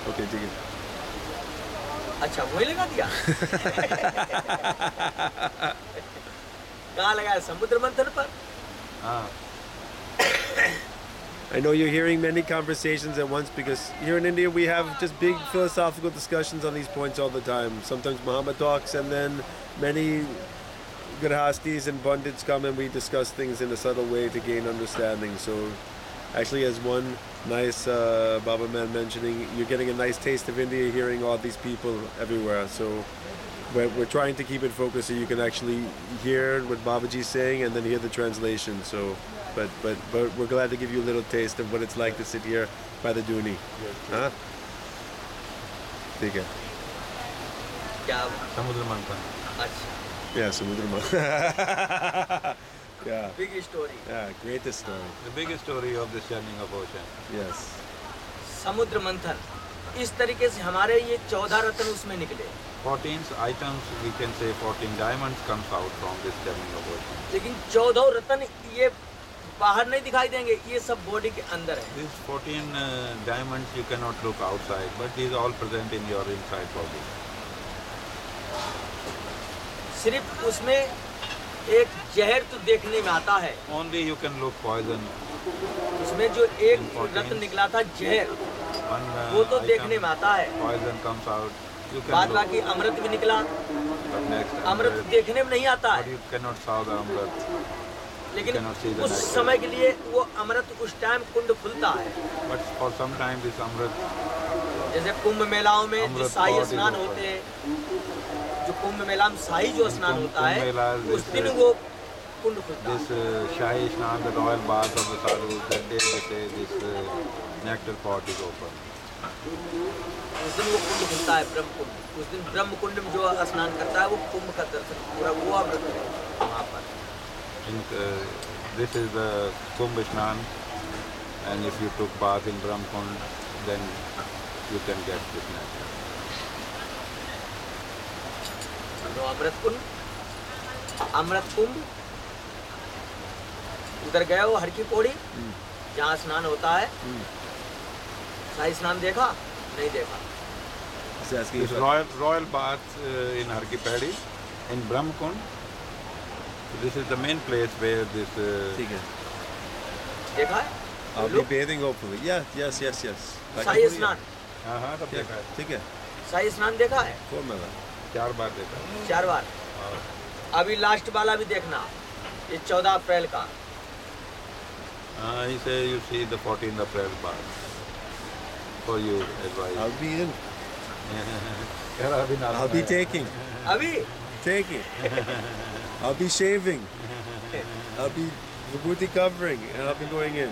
Okay ठीक है। अच्छा वही लगा दिया। कहाँ लगाया, समुद्र मंथन पर? हाँ। I know you're hearing many conversations at once because here in India we have just big philosophical discussions on these points all the time. Sometimes Muhammad talks and then many Grihastis and Pundits come and we discuss things in a subtle way to gain understanding. So actually as one nice Baba man mentioning, you're getting a nice taste of India hearing all these people everywhere. So we're trying to keep it focused so you can actually hear what Babaji's saying and then hear the translation. So but we're glad to give you a little taste of what it's like to sit here by the Duni. Huh? ठीक है। क्या? समुद्र मंथन। अच्छा। Yeah, Samudra Manthan. Yeah. Big story. Yeah, greatest story. The biggest story of this churning of ocean. Yes. समुद्र मंथन, इस तरीके से हमारे ये 14 रत्न उसमें निकले। 14 items, we can say 14 diamonds comes out from this churning of ocean. लेकिन 14 रत्न ये बाहर नहीं दिखाई देंगे, ये सब बॉडी के अंदर है। These 14 diamonds you cannot look outside, but these are all present in your inside body. सिर्फ उसमें एक जहर तो देखने में आता है। Only you can look poison. उसमें जो एक रत्न निकला था जहर, One वो तो item, देखने में आता है। poison comes out. You can बाद look. बाकी अमृत भी निकला, But next अमृत देखने में नहीं आता but है। you cannot saw the amrit. लेकिन cannot see the उस nectar. समय के लिए वो अमृत उस टाइम कुंड खुलता है। But for some time this amrit, जैसे कुंभ मेलाओं में जो अमृत शाही pot is स्नान open. होते हैं, जो कुंभ मेला में शाही जो स्नान कुंभ- होता है, कुंभ मेला उस this, दिन वो कुंड खुलता this है। Shahi Snan, the royal bath of the sadhus, that day they say this nectar pot is open. उस दिन वो कुंड खुलता है, ब्रह्म कुंड। उस दिन ब्रह्म कुंड में जो स्नान करता है वो कुंभ का दर्शन पूरा वो अमृत है वहाँ पर। And, this is the Kumbh Snan, and if you took bath in Brahm Kund, then you can get this nectar. तो अमृत कुंड, अमृत कुंभ, उधर गए वो हर की पौड़ी जहाँ स्नान होता है। शाही स्नान देखा? नहीं देखा। He's asking This if royal bath in Har Ki Paidi, in Brahm Kund. This is the main place where this. ठीक है। देखा है? I'll be bathing hopefully. Yeah, yes. शाही स्नान, हाँ तब देखा है। ठीक है। शाही स्नान देखा है? Formula. 4 बार देखा है। 4 बार। अभी लास्ट वाला भी देखना, ये 14 अप्रैल का। He say you see the 14th April bath for you advice. I'll be in. यार अभी ना I'll be taking. अभी I'll be shaving. I'll be vibhuti covering and I'll be going in.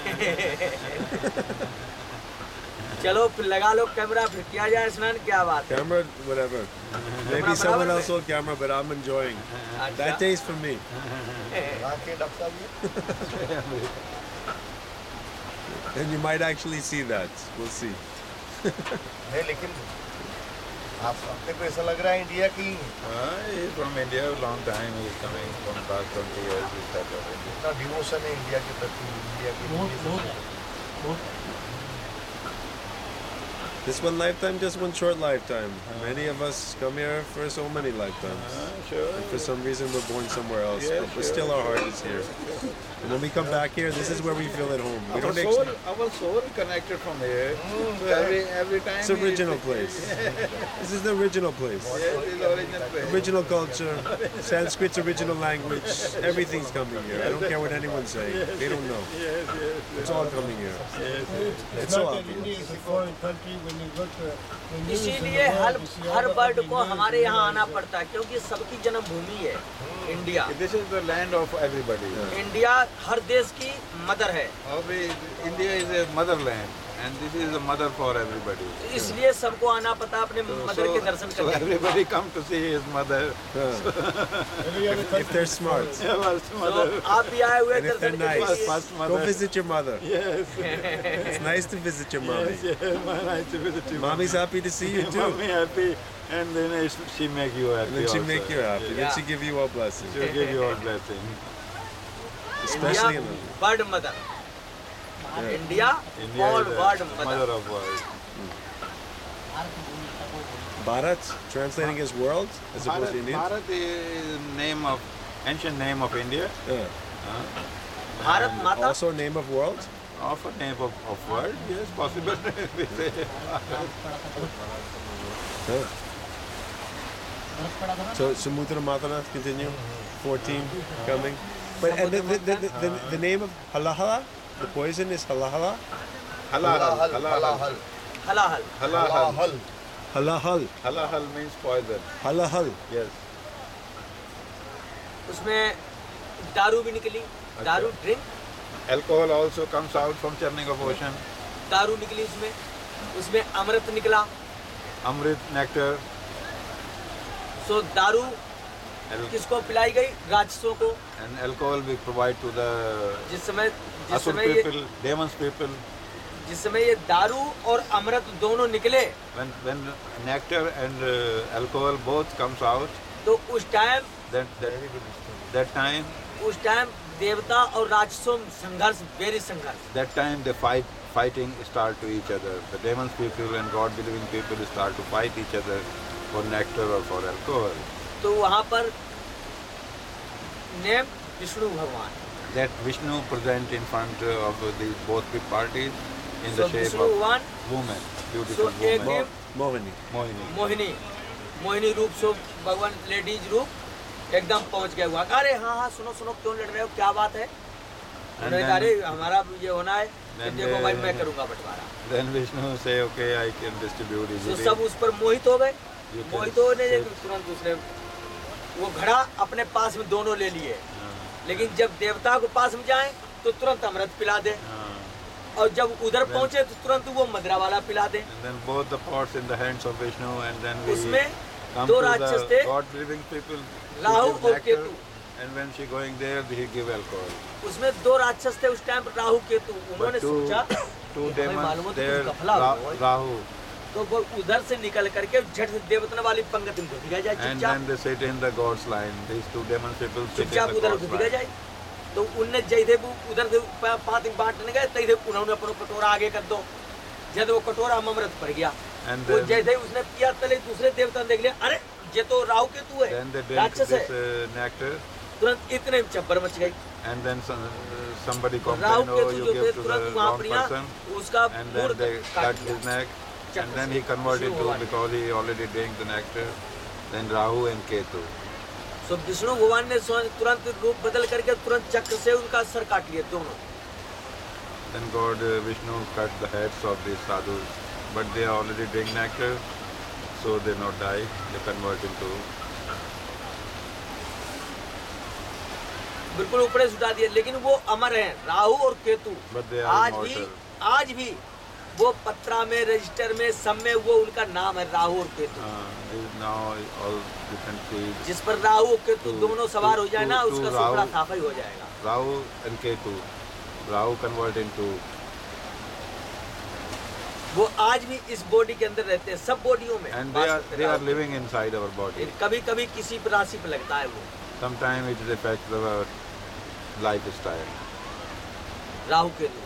चलो फिर लगा लो कैमरा, फिर किया जाए स्नान। क्या बात है? Camera, whatever. Maybe someone else will camera, but I'm enjoying. That tastes for me. And you might actually see that. We'll see. नहीं लेकिन आप अपने को ऐसा लग रहा है इंडिया की He's from India, long time he's coming from past 20 years. He started of India. इतना डिवोशन है इंडिया के प्रति, इंडिया के This one lifetime, just one short lifetime. Many of us come here for so many lifetimes. Sure. And for some reason, we're born somewhere else, Yeah, but sure. still our heart is here. And when we come back here, this is where we feel at home. We don't actually. Our soul connected from here. So every time. It's original place. This is the original place. Yes, it's original place. Original culture, Sanskrit's original language. Everything's coming here. I don't care what anyone's saying. They don't know. Yes. It's all coming here. It's so obvious. इसीलिए हर bird को हमारे यहाँ आना पड़ता है, क्योंकि सबकी जन्मभूमि है India. This is the land of everybody. India हर देश की मदर है, India is a motherland, and this is a mother for everybody. इसलिए सबको आना पड़ता है अपने मदर के दर्शन So करने। everybody come to see his mother. If they're smart. First तो mother. आप भी आए हुए And if they're दर्शन के nice. लिए। First Go mother. visit your mother. Yes. It's nice to visit your mommy. Yes, nice to visit you. Mommy's happy to see you too. Mommy happy, and then she make you happy. And then she also. make you happy. Yeah. Then she give you all blessings. She'll give you all blessing. Especially in India bird mother, India India all is the world mother mother. of world. Bharat, translating as world as opposed to Indian. Bharat is name of ancient name of India. Yeah. Bharat Mata Also name of world. Of a name of world, yes, possible. We say Yeah. So Samudra Matana, continue. 14 coming. But and the name of halahala, the poison is halahala. halahal. हलाहल हलाहल Halahal. Halahal. Halahal means poison. Halahal. Yes. उसमें दारू भी निकली, दारू drink, Alcohol also comes out from churning of ocean. दारू निकली उसमें अमृत निकला। Amrit, nectar. सो दारू Al- किसको पिलाई गई? राक्षसों को। and alcohol we provide to the जिस समय asur people, demons people. ये दारू और अमृत दोनों निकले When nectar and alcohol both comes out, तो उस टाइम that time देवता और राक्षसों संघर्ष, वेरी संघर्ष। that time the fighting start to each other. The demons people and God believing people start to fight each other for nectar or for alcohol. तो वहाँ पर नेम विष्णु भगवान, That Vishnu present in front of the both big parties in the So shape Vishnu of भगवान, woman, beautiful So एक woman, Mohini. Mohini. Mohini रूप से भगवान ladies रूप एकदम पहुंच गए हुआ। अरे हाँ सुनो क्यों लड़ रहे हो, क्या बात है? उन्होंने कहा अरे हमारा ये होना है कि देखो भाई मैं करूंगा बंटवारा। Then Vishnu say, okay, I can distribute तो easily. सब उस पर मोहित हो गए। You can मोहित होने say- तुरंत उसने वो घड़ा अपने पास में दोनों ले लिए, लेकिन जब देवता को पास में जाए तो तुरंत अमृत पिला दे, और जब उधर पहुंचे तो तुरंत वो मदरा वाला पिला दे। And then both the pots in the hands of Vishnu, and then we उसमें come दो to राक्षस the थे, God believing people. who Rahu give और nectar, Ketu. and when she going there, he give alcohol. उसमें दो राक्षस थे उस टाइम पर, राहु केतु। उन्होंने But two सोचा demons मालूम हो तो there, कुछ गफला हो, Rahu, तो वो उधर से निकल करके झट से देवतन वाली पंक्ति में घुस गया जाए and चुपचाप, then they sit in the God's line. These two demon people sit in चुपचाप the उधर God's घुस गया line. जाए। तो उनने जैसे वो उधर से पात बांटने गए तैसे उन्होंने अपना कटोरा आगे कर दो, जब वो कटोरा अमृत पड़ गया, And वो then- जैसे ही उसने पिया तले दूसरे देवता ने देख लिया, अरे ये तो राहु केतु है, Then they drink राक्षस this है। nectar, तुरंत इतने में चब्बर मच गई। and then somebody Rahu complain, oh, Ketu you जो थे give to तुरंत the वहाँ wrong पर यहाँ person, उसका and मूड then they काट cut दिया। his neck, and चक्र then से, he converted Vishnu to, Bhagwan. because he already drank the nectar, then Rahu and Ketu. So Vishnu भगवान ने तुरंत रूप बदल करके तुरंत चक्र से उनका सर काट लिए दोनों। Then God Vishnu cut the heads of these sadhus, but they already drink nectar, so they not die. They convert into. बिल्कुल ऊपर से उठा दिया, लेकिन वो अमर हैं, राहु और Ketu. But they are immortal. आज भी वो पत्रा में, रजिस्टर में, सब में वो उनका नाम है राहु और Ketu. Now all you can see जिस पर राहु और केतु Two- दोनों सवार हो जाए ना, two- उसका two सुपड़ा राहु- साफा ही हो जाएगा। Rahu and Ketu. Rahu convert into. वो आज भी इस बॉडी के अंदर रहते हैं, सब बॉडियों में And वास they करते हैं are Rahu. living inside our body. कभी कभी किसी राशि पर लगता है वो Sometimes it affects our lifestyle. Rahu Ketu.